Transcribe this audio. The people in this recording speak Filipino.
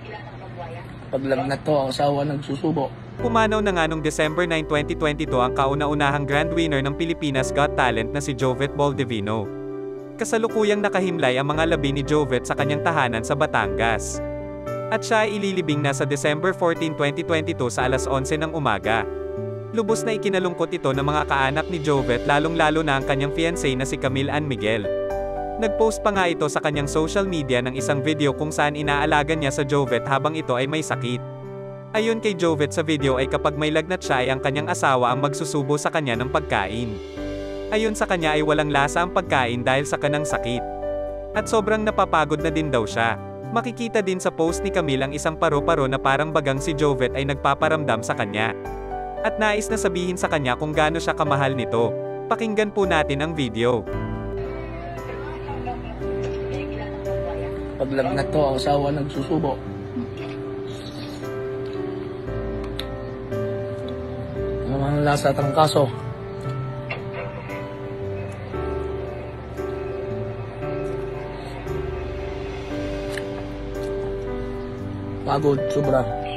Paglagnat to, ang asawa nagsusubo. Pumanaw na nga noong December 9, 2022 ang kauna-unahang grand winner ng Pilipinas Got Talent na si Jovet Baldivino. Kasalukuyang nakahimlay ang mga labi ni Jovet sa kanyang tahanan sa Batangas. At siya ay ililibing na sa December 14, 2022 sa alas 11 ng umaga. Lubos na ikinalungkot ito ng mga kaanak ni Jovet, lalong-lalo na ang kanyang fiancé na si Camille Ann Miguel. Nagpost pa nga ito sa kanyang social media ng isang video kung saan inaalaga niya sa Jovet habang ito ay may sakit. Ayon kay Jovet sa video ay kapag may lagnat siya ay ang kanyang asawa ang magsusubo sa kanya ng pagkain. Ayon sa kanya ay walang lasa ang pagkain dahil sa kanang sakit. At sobrang napapagod na din daw siya. Makikita din sa post ni Camille ang isang paro-paro na parang bagang si Jovet ay nagpaparamdam sa kanya. At nais na sabihin sa kanya kung gaano siya kamahal nito. Pakinggan po natin ang video. Paglagnat to, ang asawa nagsusubo. Ano ang lasa trangkaso? Pagod, sobra.